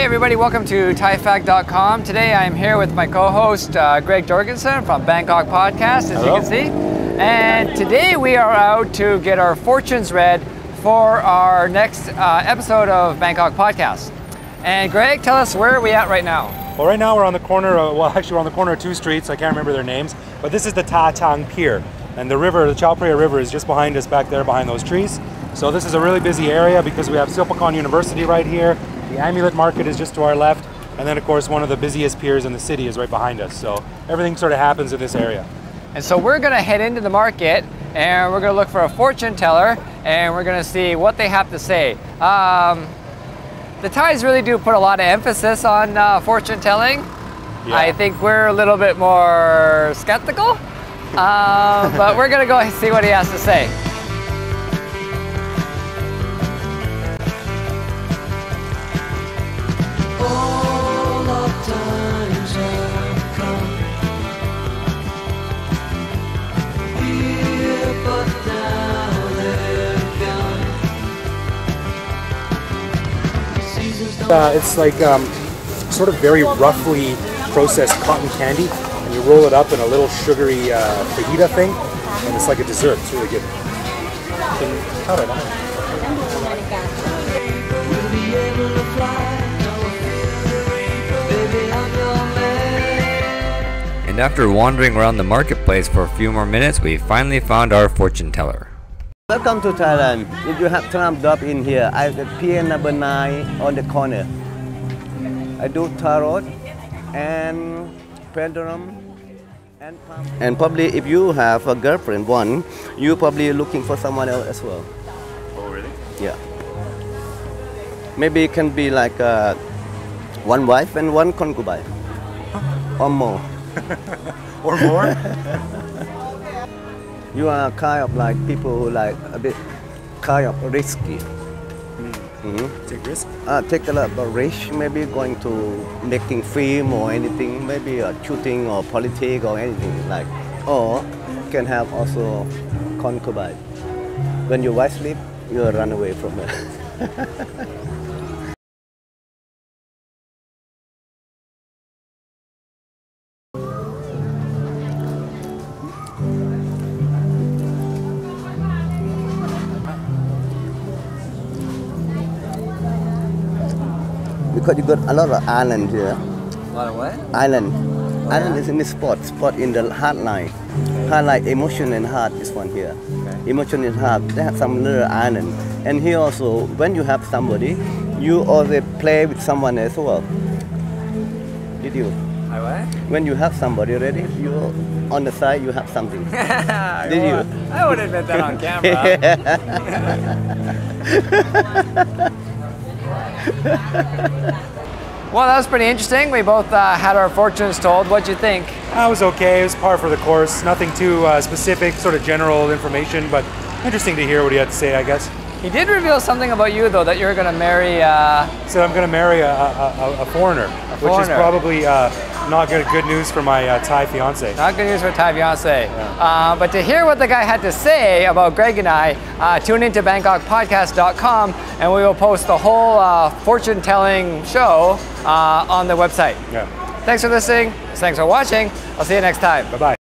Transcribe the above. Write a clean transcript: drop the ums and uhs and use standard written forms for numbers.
everybody, welcome to ThaiFact.com. Today I'm here with my co-host Greg Jorgensen from Bangkok Podcast, as you can see. And today we are out to get our fortunes read for our next episode of Bangkok Podcast. And Greg, tell us, where are we at right now? Well, right now we're on the corner, we're on the corner of two streets. I can't remember their names, but this is the Ta Tang Pier. And the river, the Chao Phraya River, is just behind us back there, behind those trees. So this is a really busy area because we have Silpakorn University right here. The Amulet Market is just to our left. And then, of course, one of the busiest piers in the city is right behind us. So everything sort of happens in this area. And so we're going to head into the market and we're going to look for a fortune teller and we're going to see what they have to say. The Thais really do put a lot of emphasis on fortune telling. Yeah. I think we're a little bit more skeptical, but we're going to go see what he has to say. It's like sort of very roughly processed cotton candy, and you roll it up in a little sugary fajita thing, and it's like a dessert. It's really good. And after wandering around the marketplace for a few more minutes, we finally found our fortune teller. Welcome to Thailand. If you have time, drop in here. I at pier number 9 on the corner. I do tarot and pendulum and probably if you have a girlfriend, one, you probably looking for someone else as well. Oh, really? Yeah. Maybe it can be like one wife and one concubine, or more. Or more? You are kind of like people who like a bit kind of risky. Take risk? Take a lot of risk, maybe going to making film or anything, maybe shooting or politics or anything like. Or can have also concubine. When your wife sleep, you run away from her. Because you got a lot of island here. A lot of what? Island. Oh, island is in the spot in the heart line. Heart line, emotion and heart, this one here. Okay. Emotion and heart, they have some little island. And here also, when you have somebody, you always play with someone as well. Did you? I what? When you have somebody already, you on the side, you have something. Did you? I would admit that on camera. Well, that was pretty interesting. We both had our fortunes told. What'd you think? It was okay. It was par for the course. Nothing too specific, sort of general information, but interesting to hear what he had to say, I guess. He did reveal something about you, though, that you're going to marry... So I'm going to marry a foreigner, which is probably not good news for my Thai fiance. Not good news for Thai fiance. Yeah. But to hear what the guy had to say about Greg and I, tune into BangkokPodcast.com and we will post the whole fortune-telling show on the website. Yeah. Thanks for listening. Thanks for watching. I'll see you next time. Bye-bye.